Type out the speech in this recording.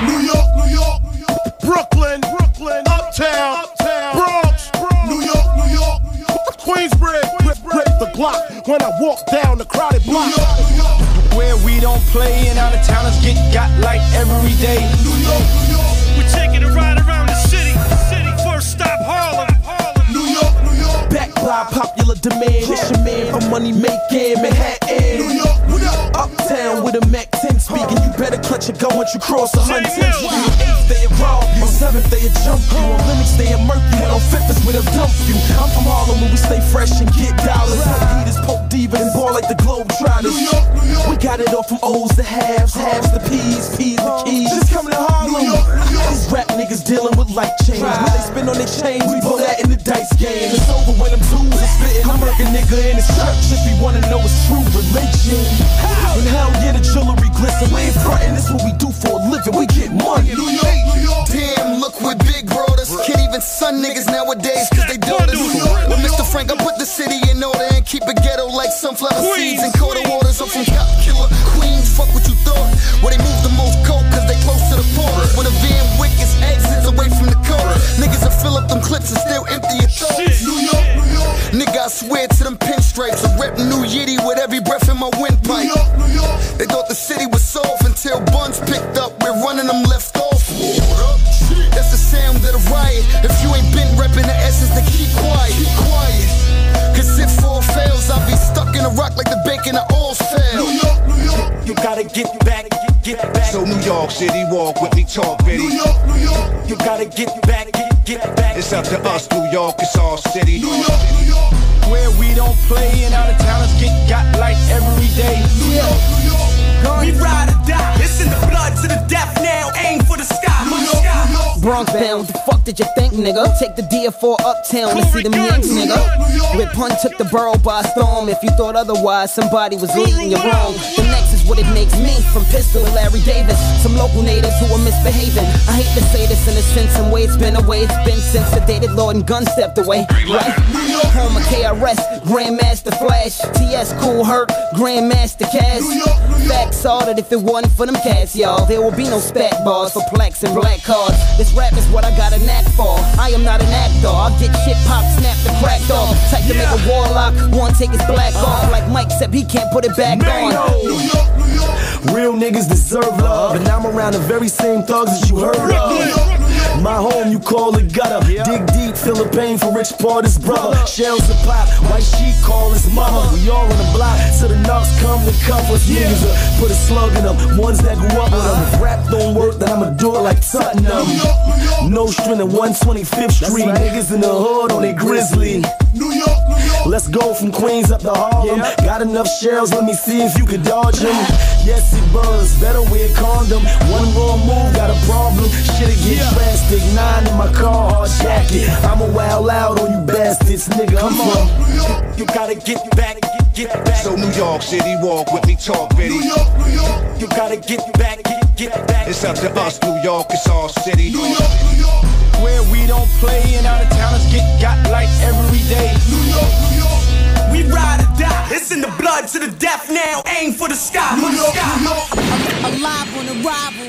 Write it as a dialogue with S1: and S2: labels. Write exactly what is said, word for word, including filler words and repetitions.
S1: New York, New York, Brooklyn, Brooklyn, Uptown, Uptown, Bronx, Bronx, New York, New York, Queensbridge, grip, grip the Glock when I walk down the crowded block. New York, New York.
S2: Where we don't play and out of towners get got like every day.
S1: New York, New York.
S3: We're taking a ride around the city. City. First stop Harlem. Harlem.
S1: New York, New York.
S4: Back by popular demand. It's your man for money making Manhattan.
S1: New York, New York.
S4: Uptown with a Mac ten speaking. You better clutch your gun once you cross a hundred.
S3: Mill.
S4: On eighth they rob you, on seventh they jump you, on Linux they murk you, and on fifth is where they'll dump you. I'm from Harlem where we stay fresh and get dollars. Leaders, Pope Diva, and ball like the Globetrotters.
S1: New York, New York.
S4: We got it all from O's to halves, halves to P's, P's to keys. Just coming to Harlem.
S1: New York, New York.
S4: These rap niggas dealing with life change. When they spin on their chains, we pull that in the dice game. It's over when them tools are spitting. I'm working nigga in his church if you wanna know it's true religion. And hell yeah, the jewelry glisten. We ain't frontin', this what we do for a living. We get money.
S1: New York, New York.
S5: Damn, look what big brought us. Can't even son niggas nowadays cause they daughters. With Mister Frank, I put the city in order and keep it ghetto like sunflower seeds and quarter waters. I'm from Cop Killer, Queens, fuck what you thought. Where they move the most coke cause they close to the port. Where the Van Wick is exits away from the coast. Niggas will fill up them clips and still empty your thoughts.
S1: New York, New York.
S5: Nigga, I swear to them pinstripes. I rep New Yiddy with every breath in my windpipe.
S1: New York, New York.
S5: They thought the city was soft until Buns picked up. We're running them left off. That's the sound of the riot. If you ain't been reppin' the essence, then keep quiet. Keep quiet. Cause if all fails, I'll be stuck in a rock like the bacon of all fail.
S1: New York, New York.
S2: You gotta get back, get, get back.
S6: So New York City, walk with me, talk bitty.
S1: New York, New York.
S2: You gotta get back, get, get back.
S6: It's up to us, New York, it's our city.
S1: New York, New York.
S2: Where we don't play and out of towners get got like every day.
S1: New York, New York.
S4: We ride or die. It's in the blood to the death now. Aim for the sky.
S1: New York, New York.
S7: Bronx bound, what the fuck did you think, nigga? Take the D F four uptown to see them Yanks, nigga. Rip Pun took the borough by storm. If you thought otherwise, somebody was leading you wrong. The next is what it makes me, from Pistol to Larry Davis. Some local natives who are misbehaving. I hate to say this in a sense, some way it's been a way it's been since the day that Lord and Gun stepped away. Right? Home of K R S, Grandmaster Flash, T S Cool Hurt, Grandmaster Cash. Facts are that if it wasn't for them cats, y'all, there would be no spat bars for plaques and black cards. This rap is what I got a knack for. I am not an actor. I'll get shit pop, snap the cracked off. Type to make a warlock, one take his black off. Like Mike said, he can't put it back on.
S1: New York, New York.
S4: Real niggas deserve love, and I'm around the very same thugs that you heard of. My home, you call it gutter. Dig deep, feel the pain for Rich Porter's brother. Shells of pop, white sheet call his mama. We all on the block, so the knocks come to cover us. Niggas uh, put a slug in them, ones that grew up with them. If rap don't work, then I'ma do it like Tottenham. No string at one twenty-fifth Street. Niggas in the hood on they grizzly.
S1: New York, New York.
S4: Let's go from Queens up to Harlem. Got enough shells, let me see if you can dodge them. Yes, it buzz, better wear condom. One wrong move, got a problem. Shit'll get drastic. Nine in my car, hard jacket. I'ma wild out on you bastards, nigga. I'm from.
S2: You gotta get back, get, get back.
S6: So New York City, walk with me, talk bitty.
S1: New York, New York.
S2: You gotta get back, get, get back.
S6: It's up to us, New York, it's our city.
S1: New York, New York.
S2: Where we don't play and out of towners get got like every day.
S1: New York, New York.
S4: We ride or die. It's in the blood to the death now. Aim for the sky.
S1: New York, New York.
S8: Alive on arrival.